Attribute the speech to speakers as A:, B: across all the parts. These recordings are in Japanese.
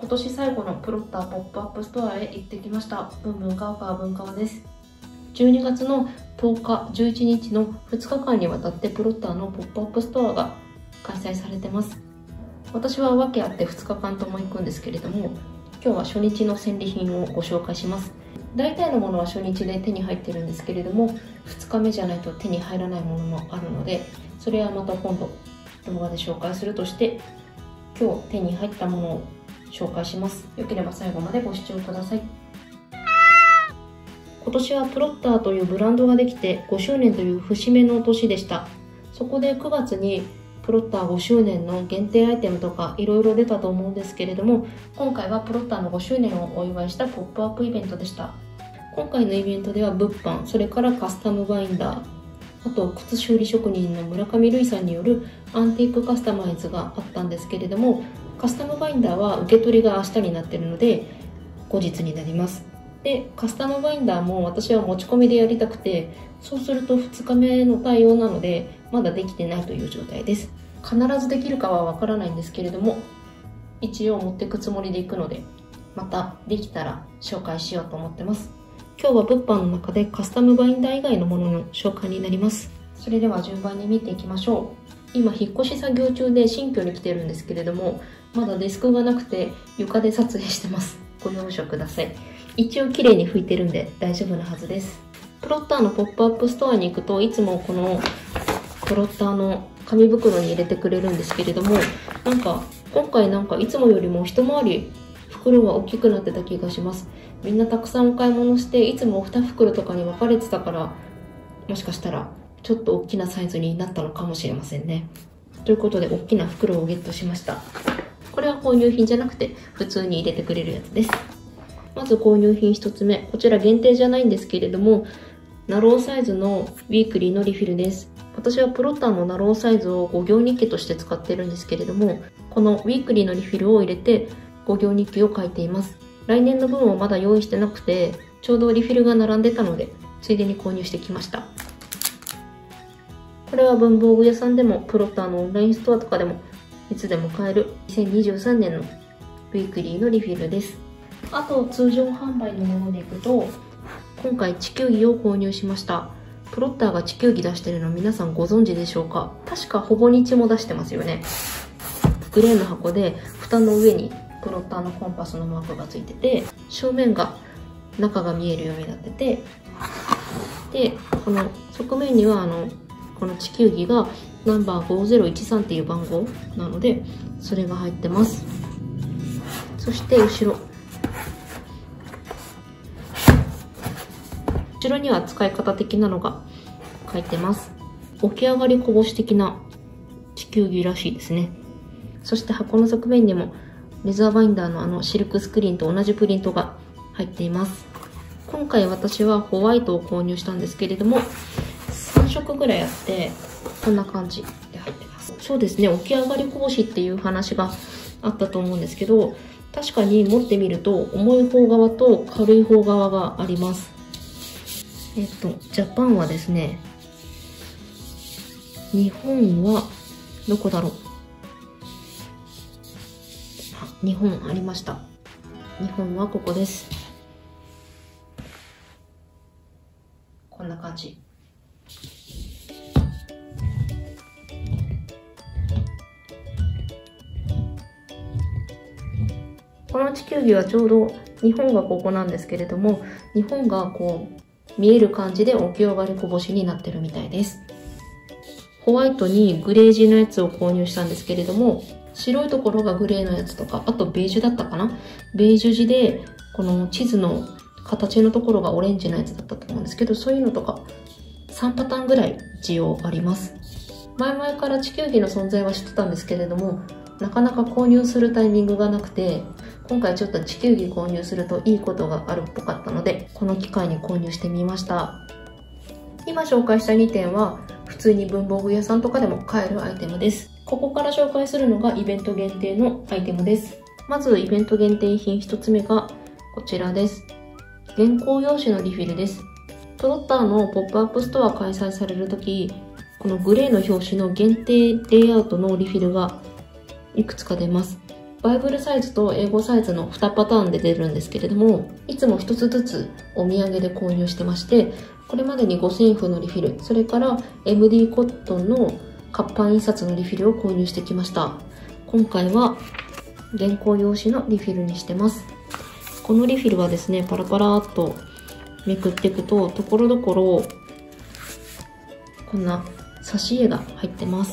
A: 今年最後のプロッターポップアップストアへ行ってきました。ブンブンカワカワブンカワです。12月の10日、11日の2日間にわたってプロッターのポップアップストアが開催されてます。私は訳あって2日間とも行くんですけれども、今日は初日の戦利品をご紹介します。大体のものは初日で手に入ってるんですけれども、2日目じゃないと手に入らないものもあるので、それはまた今度動画で紹介するとして、今日手に入ったものを紹介します。よければ最後までご視聴ください。今年はプロッターというブランドができて5周年という節目の年でした。そこで9月にプロッター5周年の限定アイテムとかいろいろ出たと思うんですけれども、今回はプロッターの5周年をお祝いしたポップアップイベントでした。今回のイベントでは物販、それからカスタムバインダー、あと靴修理職人の村上瑠衣さんによるアンティークカスタマイズがあったんですけれども、カスタムバインダーは受け取りが明日になっているので後日になります。で、カスタムバインダーも私は持ち込みでやりたくて、そうすると2日目の対応なのでまだできてないという状態です。必ずできるかはわからないんですけれども、一応持っていくつもりでいくので、またできたら紹介しようと思ってます。今日は物販の中でカスタムバインダー以外のものの紹介になります。それでは順番に見ていきましょう。今引っ越し作業中で新居に来てるんですけれども、まだデスクがなくて床で撮影してます。ご容赦ください。一応綺麗に拭いてるんで大丈夫なはずです。プロッターのポップアップストアに行くといつもこのプロッターの紙袋に入れてくれるんですけれども、今回いつもよりも一回り袋が大きくなってた気がします。みんなたくさんお買い物していつも2袋とかに分かれてたから、もしかしたらちょっと大きなサイズになったのかもしれませんね。ということで大きな袋をゲットしました。これは購入品じゃなくて普通に入れてくれるやつです。まず購入品1つ目、こちら限定じゃないんですけれども、ナローサイズのウィークリーのリフィルです。私はプロッターのナローサイズを5行日記として使ってるんですけれども、このウィークリーのリフィルを入れて5行日記を書いています。来年の分をまだ用意してなくて、ちょうどリフィルが並んでたのでついでに購入してきました。これは文房具屋さんでもプロッターのオンラインストアとかでもいつでも買える2023年のウィークリーのリフィルです。あと通常販売のものでいくと、今回地球儀を購入しました。プロッターが地球儀出してるの皆さんご存知でしょうか？確かほぼ日も出してますよね。グレーの箱で蓋の上にプロッターのコンパスのマークがついてて、正面が中が見えるようになってて、でこの側面にはこの地球儀がナンバー5013っていう番号なのでそれが入ってます。そして後ろには使い方的なのが書いてます。起き上がりこぼし的な地球儀らしいですね。そして箱の側面にもレザーバインダーのシルクスクリーンと同じプリントが入っています。今回私はホワイトを購入したんですけれども、3色ぐらいあってこんな感じで入ってます。そうですね、起き上がりこぼしっていう話があったと思うんですけど、確かに持ってみると重い方側と軽い方側があります。ジャパンはですね、日本はどこだろう。日本ありました。日本はここです。こんな感じ。この地球儀はちょうど日本がここなんですけれども、日本がこう見える感じで起き上がりこぼしになってるみたいです。ホワイトにグレージのやつを購入したんですけれども、白いところがグレーのやつとか、あとベージュだったかな、ベージュ地でこの地図の形のところがオレンジのやつだったと思うんですけど、そういうのとか3パターンぐらい需要あります。前々から地球儀の存在は知ってたんですけれども、なかなか購入するタイミングがなくて、今回ちょっと地球儀購入するといいことがあるっぽかったので、この機会に購入してみました。今紹介した2点は普通に文房具屋さんとかでも買えるアイテムです。ここから紹介するのがイベント限定のアイテムです。まずイベント限定品1つ目がこちらです。原稿用紙のリフィルです。プロッターのポップアップストア開催されるとき、このグレーの表紙の限定レイアウトのリフィルがいくつか出ます。 バイブルサイズと英語サイズの2パターンで出るんですけれども、いつも1つずつお土産で購入してまして、これまでに五線譜のリフィル、それから MD コットンの活版印刷のリフィルを購入してきました。今回は原稿用紙のリフィルにしてます。このリフィルはですね、パラパラっとめくっていくと、ところどころこんな挿絵が入ってます。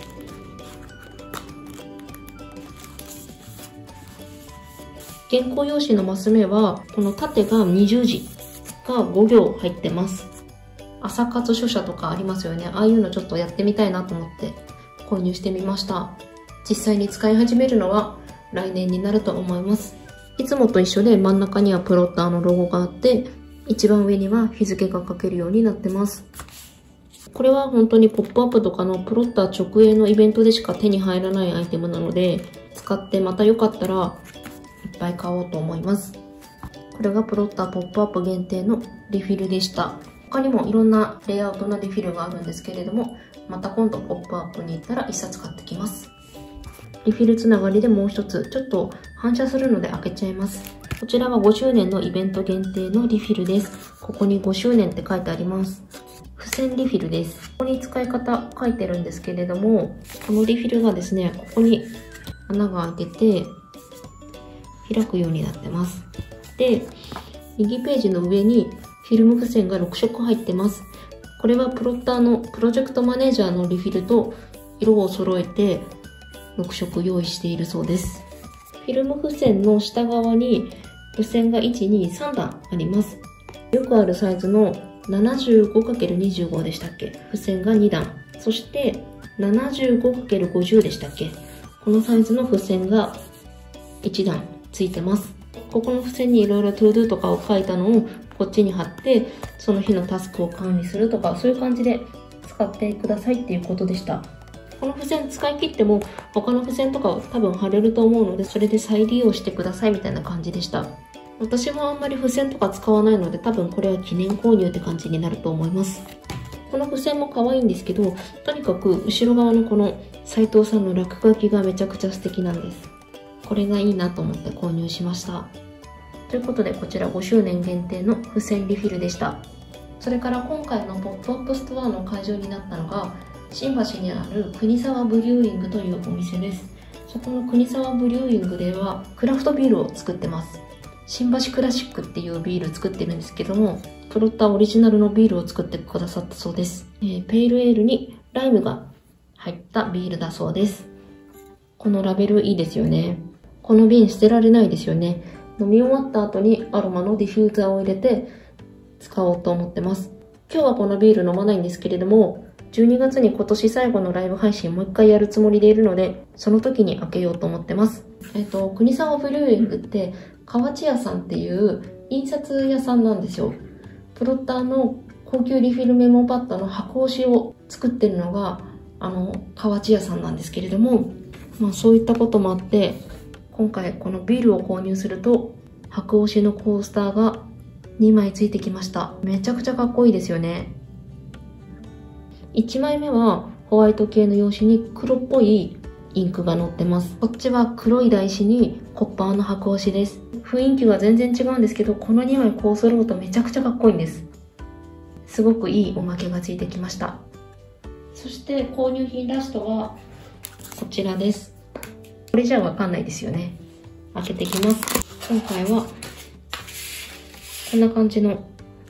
A: 原稿用紙のマス目は、この縦が20字が5行入ってます。朝活書写とかありますよね。ああいうのちょっとやってみたいなと思って購入してみました。実際に使い始めるのは来年になると思います。いつもと一緒で真ん中にはプロッターのロゴがあって、一番上には日付が書けるようになってます。これは本当にポップアップとかのプロッター直営のイベントでしか手に入らないアイテムなので、使ってまたよかったらいっぱい買おうと思います。これがプロッターポップアップ限定のリフィルでした。他にもいろんなレイアウトのリフィルがあるんですけれども、また今度ポップアップに行ったら1冊買ってきます。リフィルつながりでもう一つ、ちょっと反射するので開けちゃいます。こちらは5周年のイベント限定のリフィルです。ここに5周年って書いてあります。付箋リフィルです。ここに使い方書いてるんですけれども、このリフィルがですね、ここに穴が開いてて、開くようになってます。で、右ページの上にフィルム付箋が6色入ってます。これはプロッターのプロジェクトマネージャーのリフィルと色を揃えて6色用意しているそうです。フィルム付箋の下側に付箋が1、2、3段あります。よくあるサイズの 75×25 でしたっけ？付箋が2段。そして 75×50 でしたっけ？このサイズの付箋が1段ついてます。ここの付箋にいろいろ to do とかを書いたのをこっちに貼って、その日のタスクを管理するとか、そういう感じで使ってくださいっていうことでした。この付箋使い切っても他の付箋とかを多分貼れると思うので、それで再利用してくださいみたいな感じでした。私はあんまり付箋とか使わないので、多分これは記念購入って感じになると思います。この付箋も可愛いんですけど、とにかく後ろ側のこの斉藤さんの落書きがめちゃくちゃ素敵なんです。これがいいなと思って購入しました。ということで、こちら5周年限定の付箋リフィルでした。それから今回のポップアップストアの会場になったのが、新橋にある国沢ブリューイングというお店です。そこの国沢ブリューイングではクラフトビールを作ってます。新橋クラシックっていうビール作ってるんですけども、プロッターオリジナルのビールを作ってくださったそうです。ペールエールにライムが入ったビールだそうです。このラベルいいですよね。この瓶捨てられないですよね。飲み終わった後にアロマのディフューザーを入れて使おうと思ってます。今日はこのビール飲まないんですけれども、12月に今年最後のライブ配信もう一回やるつもりでいるので、その時に開けようと思ってます。国沢ブリューイングって河内屋さんっていう印刷屋さんなんですよ。プロッターの高級リフィルメモパッドの箱押しを作ってるのが河内屋さんなんですけれども、そういったこともあって今回このビールを購入すると箱押しのコースターが2枚ついてきました。めちゃくちゃかっこいいですよね。1枚目はホワイト系の用紙に黒っぽいインクが載ってます。こっちは黒い台紙にコッパーの箱押しです。雰囲気が全然違うんですけど、この2枚こう揃うとめちゃくちゃかっこいいんです。すごくいいおまけがついてきました。そして購入品ラストはこちらです。これじゃわかんないですよね。開けていきます。今回はこんな感じの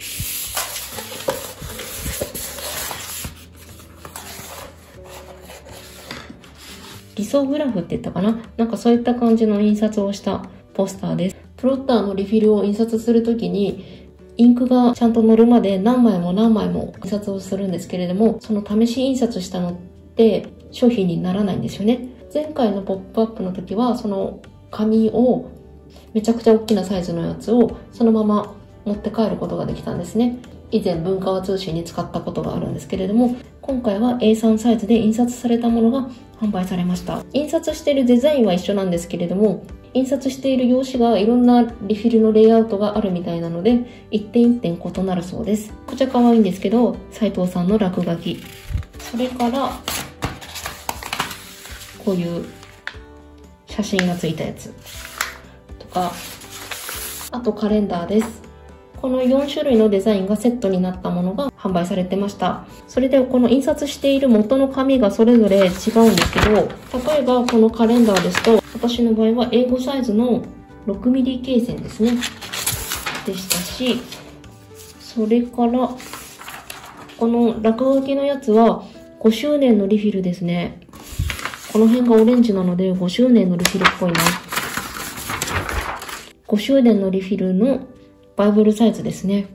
A: 理想グラフって言ったかな、なんかそういった感じの印刷をしたポスターです。プロッターのリフィルを印刷するときにインクがちゃんと乗るまで何枚も何枚も印刷をするんですけれども、その試し印刷したのって商品にならないんですよね。前回のポップアップの時はその紙をめちゃくちゃ大きなサイズのやつをそのまま持って帰ることができたんですね。以前文化和通信に使ったことがあるんですけれども、今回は A3 サイズで印刷されたものが販売されました。印刷しているデザインは一緒なんですけれども、印刷している用紙がいろんなリフィルのレイアウトがあるみたいなので、一点一点異なるそうです。こちら可愛いんですけど、斉藤さんの落書き。それから、こういう写真がついたやつとか、あとカレンダーです。この4種類のデザインがセットになったものが販売されてました。それでこの印刷している元の紙がそれぞれ違うんですけど、例えばこのカレンダーですと、私の場合は A5 サイズの 6mm 罫線ですね。でしたし、それから、この落書きのやつは5周年のリフィルですね。この辺がオレンジなので5周年のリフィルっぽいな。5周年のリフィルのバイブルサイズですね。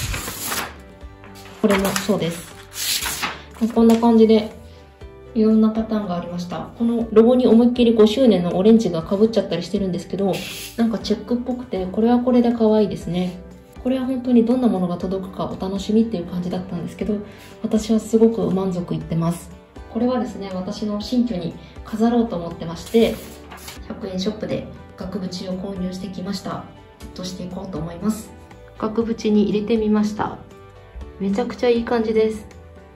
A: これもそうです。こんな感じでいろんなパターンがありました。このロゴに思いっきり5周年のオレンジが被っちゃったりしてるんですけど、なんかチェックっぽくて、これはこれで可愛いですね。これは本当にどんなものが届くかお楽しみっていう感じだったんですけど、私はすごく満足いってます。これはですね、私の新居に飾ろうと思ってまして、100円ショップで額縁を購入してきました。セットしていこうと思います。額縁に入れてみました。めちゃくちゃいい感じです。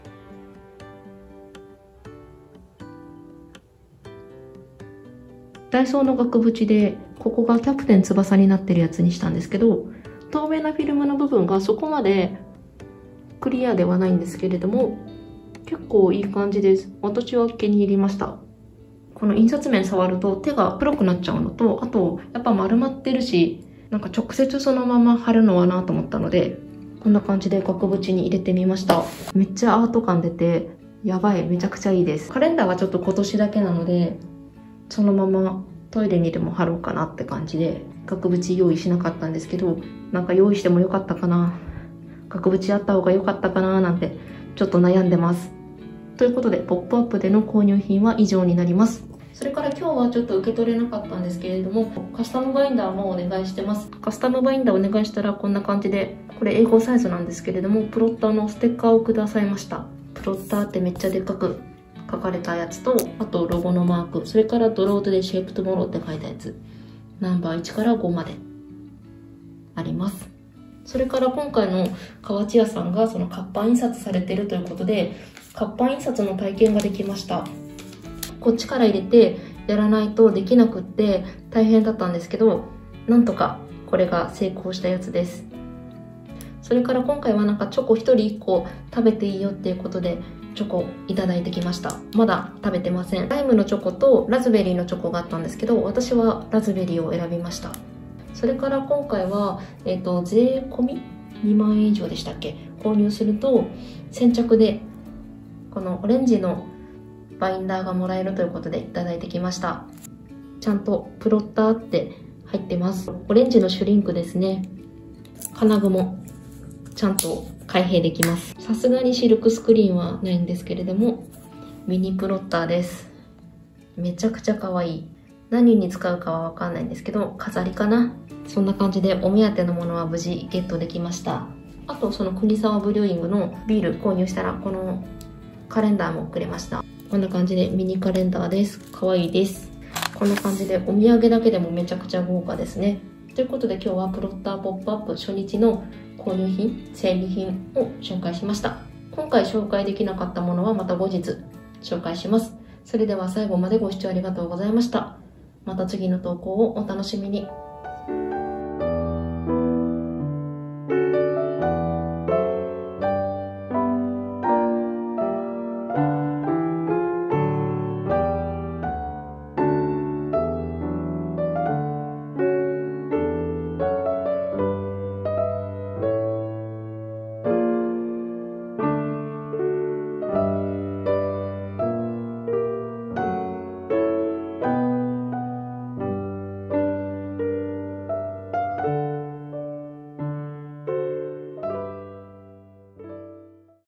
A: ダイソーの額縁で、ここがキャプテン翼になってるやつにしたんですけど、透明なフィルムの部分がそこまでクリアではないんですけれども、結構いい感じです。私は気に入りました。この印刷面触ると手が黒くなっちゃうのと、あとやっぱ丸まってるし、なんか直接そのまま貼るのはなと思ったので、こんな感じで額縁に入れてみました。めっちゃアート感出て、やばい、めちゃくちゃいいです。カレンダーはちょっと今年だけなので、そのままトイレにでも貼ろうかなって感じで、額縁用意しなかったんですけど、なんか用意してもよかったかな、額縁あった方が良かったかななんてちょっと悩んでます。ということで、ポップアップでの購入品は以上になります。それから今日はちょっと受け取れなかったんですけれども、カスタムバインダーもお願いしてます。カスタムバインダーお願いしたらこんな感じで、これ A5 サイズなんですけれども、プロッターのステッカーをくださいました。プロッターってめっちゃでっかく書かれたやつと、あとロゴのマーク、それからドロートでシェイプトモローって書いたやつ、ナンバー1から5まであります。それから今回の河内屋さんがその活版印刷されてるということで、活版印刷の体験ができました。こっちから入れてやらないとできなくって大変だったんですけど、なんとかこれが成功したやつです。それから今回はなんかチョコ1人1個食べていいよっていうことでチョコいただいてきました。まだ食べてません。ライムのチョコとラズベリーのチョコがあったんですけど、私はラズベリーを選びました。それから今回は、税込み2万円以上でしたっけ、購入すると先着でこのオレンジのバインダーがもらえるということでいただいてきました。ちゃんとプロッターって入ってます。オレンジのシュリンクですね。金具もちゃんと開閉できます。さすがにシルクスクリーンはないんですけれども、ミニプロッターです。めちゃくちゃ可愛い。何に使うかはわかんないんですけど、飾りかな。そんな感じでお目当てのものは無事ゲットできました。あとその国沢ブリューイングのビール購入したらこのカレンダーもくれました。こんな感じでミニカレンダーです。可愛いです。こんな感じでお土産だけでもめちゃくちゃ豪華ですね。ということで今日はプロッターポップアップ初日の購入品、整理品を紹介しました。今回紹介できなかったものはまた後日紹介します。それでは最後までご視聴ありがとうございました。また次の投稿をお楽しみに。